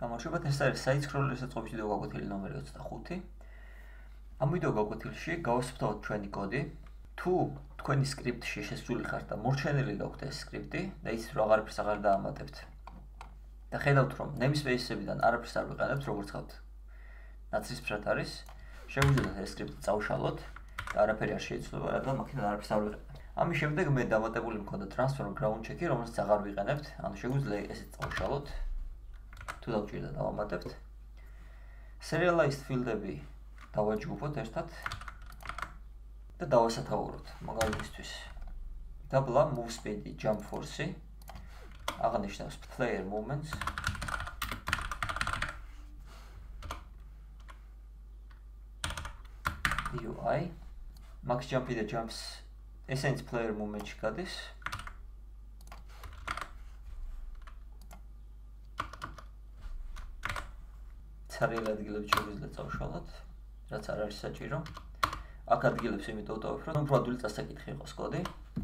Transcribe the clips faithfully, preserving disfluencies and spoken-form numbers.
გამოშვებათ. ეს არის საიცხროლო საწყობის ვიდეო გაკვეთილი ნომერი ოცდახუთი. ამ ვიდეო გაკვეთილში გავასწავლოთ ჩვენი კოდი. თუ თქვენი სკრიპტში შესული ხართ და მორჩენილი გაქვთ ეს სკრიპტი და იცით რომ აღარაფერს აღარ დაამატებთ და ხედავთ რომ namespace-ებიდან არაფერს არ ვიყენებთ, როგორც ხავთ ნაცრისფრად არის, შეგვიძლიათ ეს სკრიპტი წავშალოთ და არაფერი არ შეიცვლება, რადგან მაგიდან არაფერს არ ვიყენებთ. ამის შემდეგ მე დამატებული მქონდა transform ground check-ი, რომელსაც აღარ ვიყენებთ, ანუ შეგვიძლია ესეც წავშალოთ. თუ დავჭირდა დავამატებთ. serialized field-ები დავაჯგუფოთ ერთად და დავასათაუროთ. მაგალითისთვის დაბლა move speed-ი, jump force-ი აღნიშნავს player movements U I max jump-ი და jumps ესენიც player movement-ში გადის. ცარიელ ადგილებში შეგვიძლია წავშალოთ, რაც არ არის საჭირო. აქ ადგილებს იმიტომ ვტოვებ, რომ უფრო ადვილი წასაკითხი იყოს კოდი.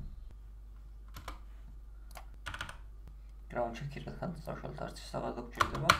ground check-ი რადგან წავშალოთ, არც ის აღარ გაგჭირდება.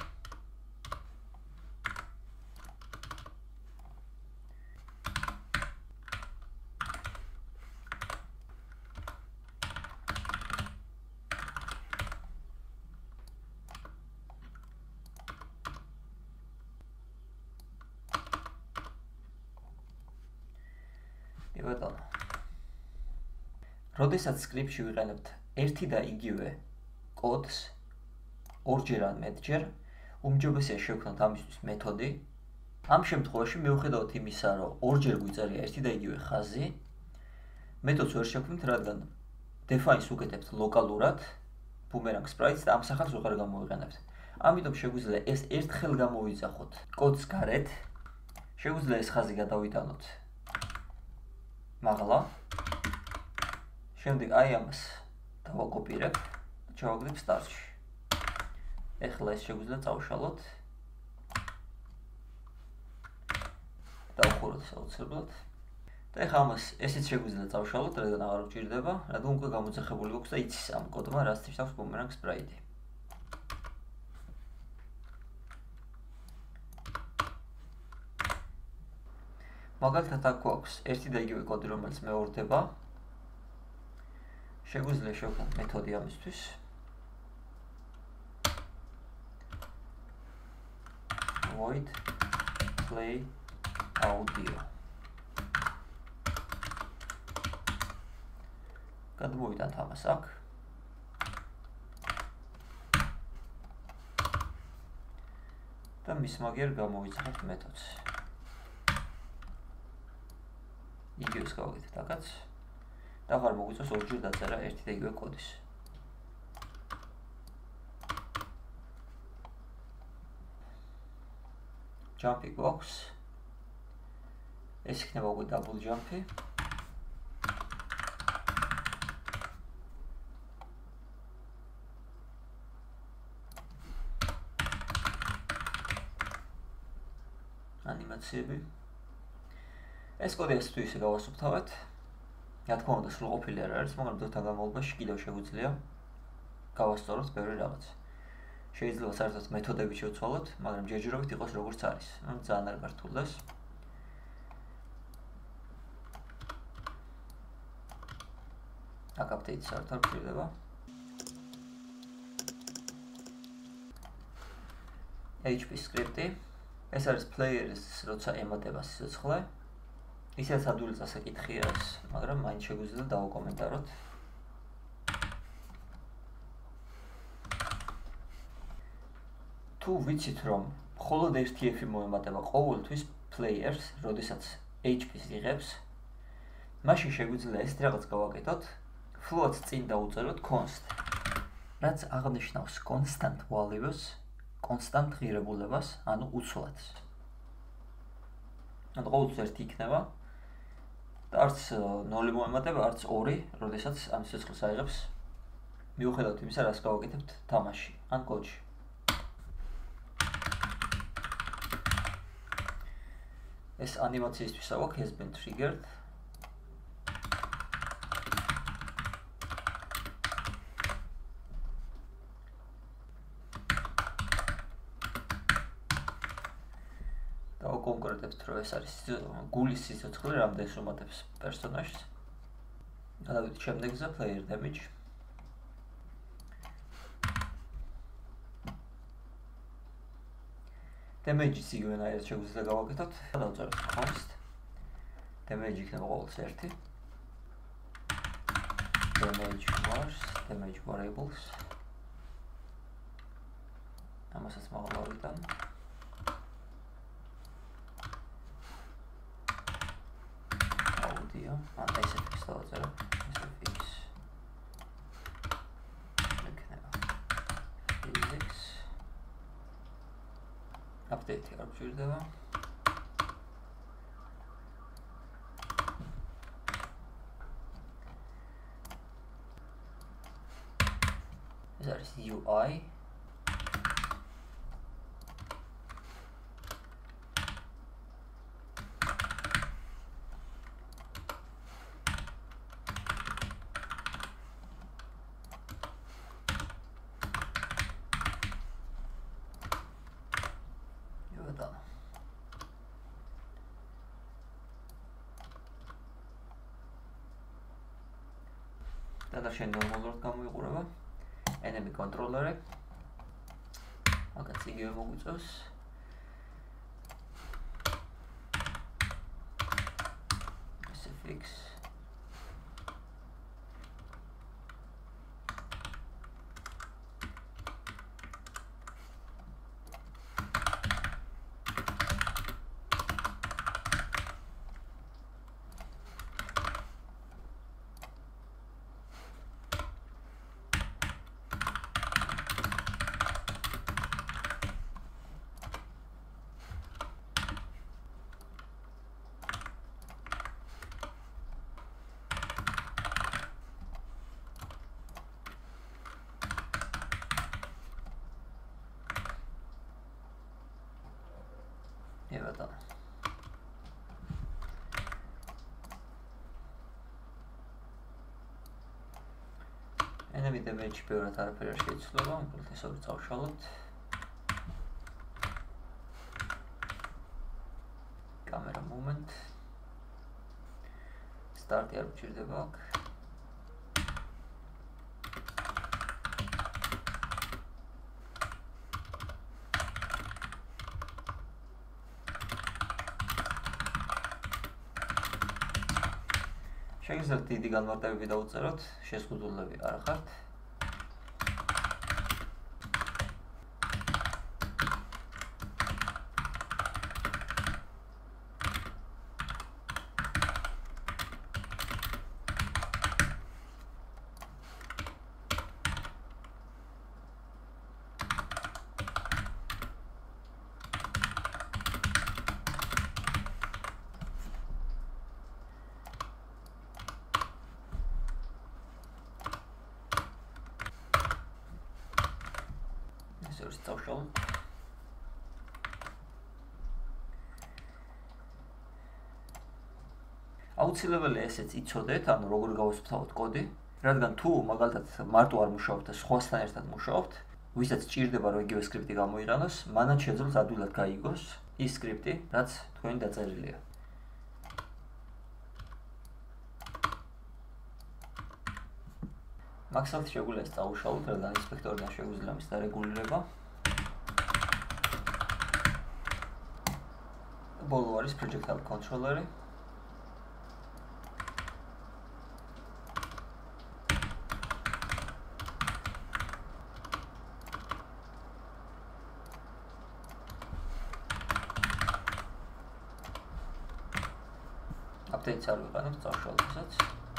როდესაც სკრიპტში ვიყენებთ ერთი და იგივე კოდს ორჯერ ან მეტჯერ, უმჯობესია შევქმნათ ამისთვის მეთოდი. ამ შემთხვევაში მიუხედავად იმისა, რომ ორჯერ გვიწერია ერთი და იგივე ხაზი, მეთოდს ვერ შევქმნით, რადგან define-ს უკეთებთ ლოკალურად boomerang sprites და ამ სახელს ვეღარ გამოვიყენებთ. ამიტომ შეგვიძლია ეს ერთხელ გამოვიძახოთ კოდს გარეთ, შეგვიძლია ეს ხაზი გადავიტანოთ მაღლა. შემდეგ აი ამას დავაკოპირებ და ჩავაგდებ start-ში. ეხლა ეს შეგვიძლია წავშალოთ. დავხუროთ საოცრებლად. და ეხლა ამას ესეც შეგვიძლია წავშალოთ, რადგან აღარ გვჭირდება, რადგან უკვე გამოძახებული გვაქვს და იცის ამ კოდმა რას ნიშნავს boomerang sprite-ი. მაგალითად აქ გვაქვს ერთი და იგივე კოდი, რომელიც მეორდება. შეგვიძლია შევქმნათ მეთოდი ამისთვის. void play audio. გადმოვიტანთ ამას აქ. და მის მაგერ გამოვიძახოთ მეთოდს. იგივეს გავაკეთეთ აქაც. და აღარ მოგვიწევს ორჯერ დაწერა ერთი და იგივე კოდის. jump-ი გვაქვს. ეს იქნება უკვე double jump-ი. ანიმაციები. ეს კოდი ასე თუ ისე გავასუფთავეთ. რა თქმა უნდა, სრულყოფილი არ არის, მაგრამ დროთა განმავლობაში კიდევ შეგვიძლია გავასწოროთ ბევრი რაღაც. შეიძლება საერთოდ მეთოდები შევცვალოთ, მაგრამ ჯერჯერობით იყოს როგორც არის. ანუ ძალიან არ გართულდეს. აქ update-ი საერთოდ არ გვჭირდება. H P script-ი. ეს არის player-ის, როცა ემატება სიცოცხლე. ისედაც ადვილი წასაკითხია ეს, მაგრამ მაინც შეგვიძლია დავაკომენტაროთ. თუ ვიცით რომ მხოლოდ ერთი F-ი მოემატება ყოველთვის players, როდესაც H P-ს იღებს, მაშინ შეგვიძლია ეს რაღაც გავაკეთოთ, float-ს წინ დავუწეროთ const, რაც აღნიშნავს constant values, constant ღირებულებას, ანუ უცვლადს. ანუ ყოველთვის ერთი იქნება. და არც ნული მოემატება, არც ორი, როდესაც ამ სიცოცხლეს აიღებს, მიუხედავად იმისა, რას გავაკეთებთ თამაში ან კოდში. ეს ანიმაციისთვის აგვაქვს has been triggered. და კონკრეტებთ, რომ ეს არის გულის სიცოცხლე, რამდენს უმატებს პერსონაჟს. გადავიდეთ შემდეგზე, player damage. Damage-ის იგივენაირად შეგვიძლია გავაკეთოთ. დავწეროთ const. Damage იქნება ყოველთვის ერთი. Damage vars, damage variables. ამასაც მაღლა audio, and S F X დავწერო. S F X. იქნება physics. Update არ გვჭირდება. ეს არის U I. დანარჩენი ნორმალურად გამოიყურება. enemy controller-ი. მაგაც იგივე მოგვიწევს. S F X. ევატა. enemy damage ბევრად არაფერი არ შეიცვლება, უბრალოდ ეს ორი წავშალოთ. Camera movement. Start არ გვჭირდება აქ. შეგიძლიათ დიდი განმარტებები დავუწეროთ, შეზღუდულები არ ხართ. ეს წავშალოთ. აუცილებელია ესეც იცოდეთ, ანუ როგორ გავასწავლოთ კოდი, რადგან თუ მაგალითად მარტო არ მუშაობთ და სხვასთან ერთად მუშაობთ, ვისაც ჭირდება რომ იგივე სკრიპტი გამოიყენოს, მანაც შეძლოს ადვილად გაიგოს ის სკრიპტი, რაც თქვენი დაწერილია. მაქსიმალურად შეგვიძლია წაუშალოთ, რადგან ინსპექტორიდან შეგვიძლია მის დარეგულირება. ბოლო არის projectile controller-ი. update-ს არ ვიყენებ, წავშალოთ ისაც.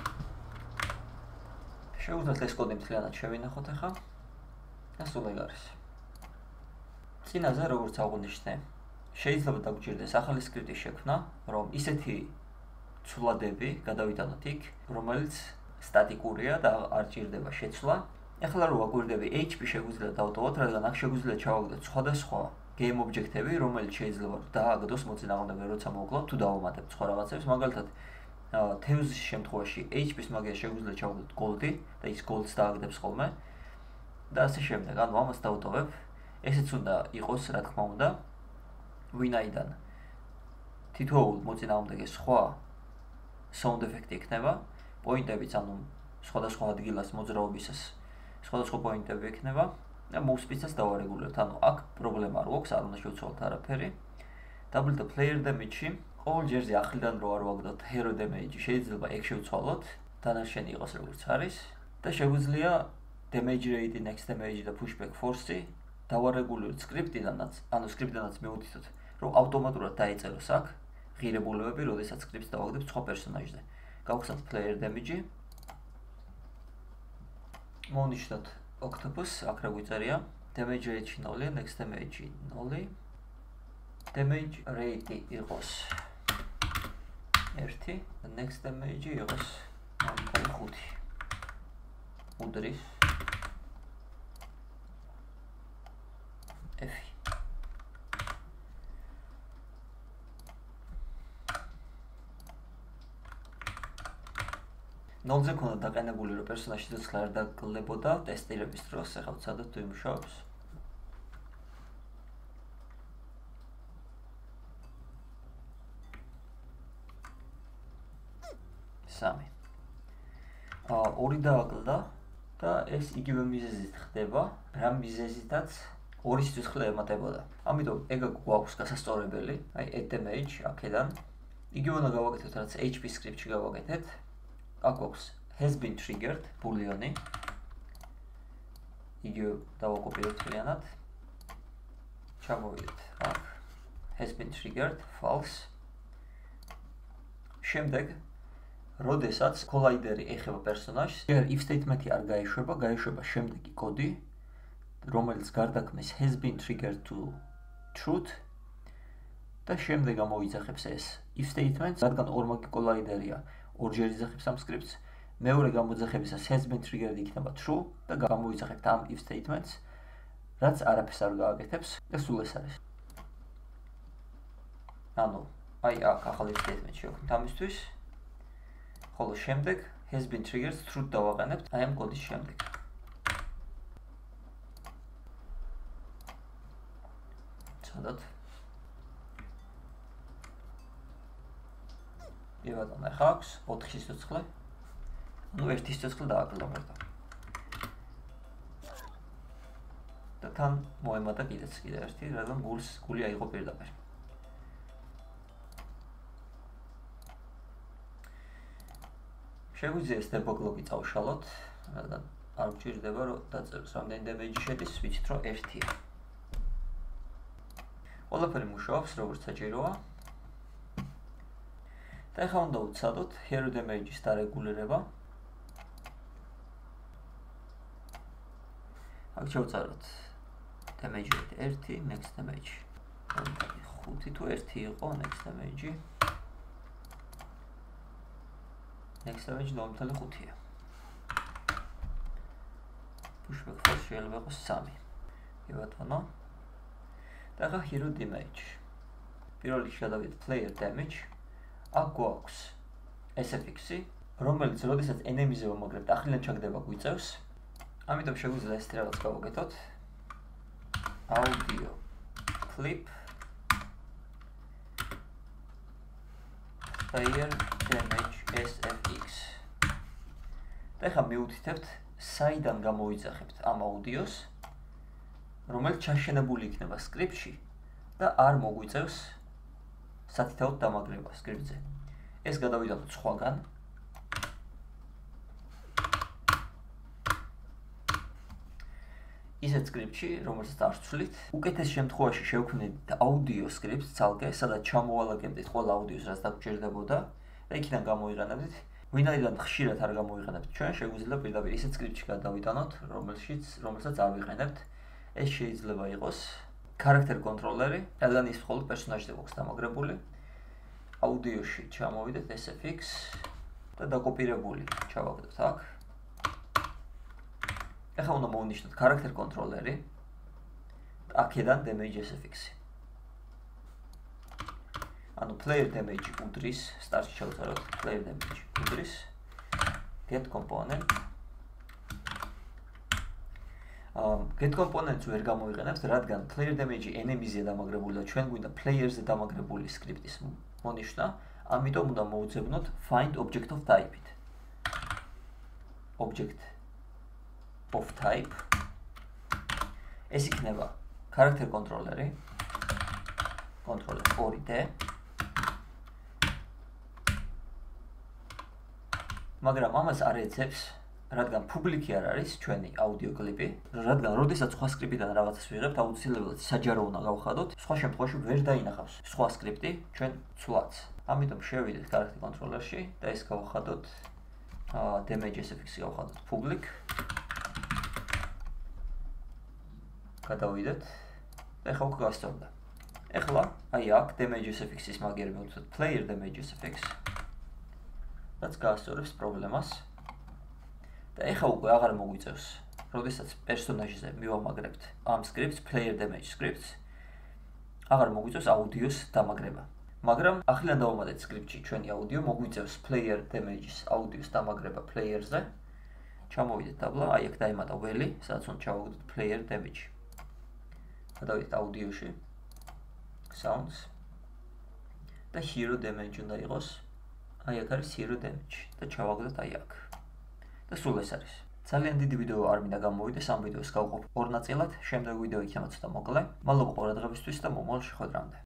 შეუძლოთ ეს კოდი მთლიანად შევინახოთ ახლა. და სულ ეგ არის. წინაზე როგორც აღვნიშნე, შეიძლება დაგჭირდეს ახალი სკრიპტის შექმნა, რომ ისეთი ცვლადები გადავიტანოთ იქ, რომელიც სტატიკურია და არ ჭირდება შეცვლა. ახლა რო ვაკვირდები H P შეგვიძლია დავტოვოთ, რადგან აქ შეგვიძლია ჩავაგდოთ სხვადასხვა game object-ები, რომელიც შეიძლება დააგდოს მოწინააღმდეგე, როცა მოვკლავთ თუ დავამატებთ სხვა რაღაცებს, მაგალითად თევზის შემთხვევაში H P-ს მაგას შეგვიძლია ჩავაგდოთ gold-ი და ის gold-ს დააგდებს ხოლმე და ასე შემდეგ. ანუ ამას დავტოვებ. ესეც უნდა იყოს, რა თქმა უნდა, ვინაიდან თითოეულ მოწინააღმდეგეს სხვა sound effect-ი ექნება, პოინტებიც, ანუ სხვადასხვა ადგილას მოძრაობისას სხვადასხვა პოინტები ექნება და move-speed-საც დავარეგულირებთ. ანუ აქ პრობლემა არ გვაქვს, არ უნდა შევცვალოთ არაფერი. Double the player damage-ი ყოველ ჯერზე ახლიდან რო არ ვაგდოთ hero damage-ი შეიძლება ეგ შევცვალოთ, დანარჩენი იყოს როგორც არის და შეგვიძლია damage rate, next damage და pushback force-ი დავარეგულირებთ script-დანაც, ანუ script-დანაც მივუთითოთ, რომ ავტომატურად დაეწეროს აქ ღირებულებები, როდესაც script-ს დავაგდებთ სხვა პერსონაჟზე. გავხსნათ player damage-ი. მოვნიშნოთ octopus, აქ რა გვიწერია? Damage rate ნული, next damage ნული. Damage rate იყოს ერთი, next damage იყოს ხუთი. უდრის F. ნოლზე ქონდა დაყენებული, რომ პერსონაჟი ცოცხლად არ დაგლებოდა ტესტირების დროს, ახლა ვცადოთ თუ იმუშავებს. სამი. აა ორი დააკლდა და ეს იგივე მიზეზით ხდება, რა მიზეზითაც ორი სიცოცხლე ემატებოდა. ამიტომ ეგ გვაქვს გასასწორებელი, აი add damage აქედან. იგივე უნდა გავაკეთოთ, რაც H P script-ში გავაკეთეთ. აქ გვაქვს has been triggered ბულიონი. იგივე დავაკოპირებთ მთლიანად. ჩამოვიდეთ აქ has been triggered false. შემდეგ როდესაც collider-ი ეხება პერსონაჟს, if statement-ი არ გაეშვება, გაეშვება შემდეგი კოდი, რომელიც გარდაქმნის has been triggered to truth და შემდეგ გამოიძახებს ეს if statement-ს, რადგან ორმაგი collider-ია, ორჯერ იძახებს ამ script-ს, მეორე გამოძახებისას has been triggered იქნება true და გამოიძახებთ ამ if statement-ს, რაც არაფერს არ გააკეთებს და სულ ეს არის. ანუ, აი აქ ახალი statement შევქმნით ამისთვის. ხოლო შემდეგ has been triggered truth დავაყენებთ აი ამ კოდის შემდეგ. ცადოთ. ევადან ახლა აქვს ოთხი სიცოცხლე. ну ერთი სიცოცხლე დააკლდა მერტო. და თან მოემატა კიდეც კიდე ერთი, რადგან გულს გული აიღო პირდაპირ. შეგვიძლია ეს debug-ლოგი წავშალოთ, რადგან არ გვჭირდება რომ დაწეროს რამდენი damage შედის, ვიცით რომ ერთია. ყველაფერი მუშაობს როგორც საჭიროა. და ახლა უნდა ვცადოთ hero damage-ის დარეგულირება. აქ შევწაროთ damage rate ერთი, next damage ხუთი თუ ერთი იყო next damage-ი. next damage ნორმალი ხუთია. pushback force შეიძლება იყოს სამი. კი ბატონო. და ახლა hero damage. პირველ რიგში გადავიდეთ player damage. აქ გვაქვს S F X-ი, რომელიც როდესაც enemy-ზე ვამაგრებთ, ახლიდან ჩაგდება გვიწევს. ამიტომ შეგვიძლია ეს რაღაც გავაკეთოთ. audio clip player damage S F X. და ახლა მივუთითებთ საიდან გამოიძახებთ ამ აუდიოს, რომელიც ჩაშენებული იქნება script-ში და არ მოგვიწევს სათითაოდ დამაგრება script-ზე. ეს გადავიდოთ სხვაგან. ისეთ script-ში, რომელსაც არ ვცვლით, უკეთეს შემთხვევაში შევქმნით audio script-ს ცალკე, სადაც ჩამოვალაგებდით ყველა აუდიოს, რაც დაგჭირდებოდა და იქიდან გამოიყენებდით. ვინაიდან ხშირად არ გამოიყენებთ ჩვენ, შეგვიძლია პირდაპირ ისეთ script-ში გადავიტანოთ, რომელშიც რომელსაც არ ვიყენებთ. ეს შეიძლება იყოს character controller-ი, რადგან ის მხოლოდ პერსონაჟზე გვაქვს დამაგრებული. აუდიოში ჩამოვიდეთ S F X და დაკოპირებული ჩავაგდოთ აქ. ახლა უნდა მოვნიშნოთ character controller-ი. აქედან damage S F X-ი. ანუ player damage უდრის, start-ში შევწაროთ player damage უდრის. get component. Um, get components ვერ გამოიყენებთ, რადგან player damage enemy-ზე დამაგრებული და ჩვენ გვინდა player-ზე დამაგრებული script-ის მონიშნა, ამიტომ უნდა მოვუძებნოთ find object of type-ით. Object of type ეს იქნება character controller-ი, controller ორი D, მაგრამ ამას არ ეძებს, რადგან public-ი არ არის ჩვენი აუდიო კლიპი, რადგან როდესაც სხვა სკრიპტიდან რაღაცას ვიღებთ, აუცილებლად საჯარო უნდა გავხადოთ, სხვა შემთხვევაში ვერ დაინახავს სხვა სკრიპტი ჩვენ ცვლაც. ამიტომ შევიდეთ character controller-ში და ეს გავხადოთ damage.sfx-ი გავხადოთ public. გადავიდეთ და ეხლა უკვე გასწორდა. ეხლა აი აქ damage.sfx-ის მაგიერი მოვუწოთ player damage.sfx, რაც გაასწორებს პრობლემას. და ეხლა უკვე აღარ მოგვიწევს, როდესაც პერსონაჟზე მივამაგრებთ ამ სკრიპტს, player damage scripts, აღარ მოგვიწევს აუდიოს დამაგრება. მაგრამ ახლა დავამატეთ სკრიპტში ჩვენი აუდიო, მოგვიწევს player damage-ის აუდიოს დამაგრება player-ზე. ჩამოვიდეთ დაბლა, აი აქ დაემატა ველი, სადაც უნდა ჩავაგდოთ player damage. გადავიდეთ აუდიოში, sounds და hero damage უნდა იყოს. აი აქ არის hero damage და ჩავაგდოთ აი აქ. და სულ ეს არის. ძალიან დიდი ვიდეო არ მინდა გამოვიდეს, ამ ვიდეოს გავყოფ ორ ნაწილად, შემდეგ ვიდეო იქნება ცოტა მოკლე. მადლობა ყურადღებისთვის და მომავალ შეხვედრამდე.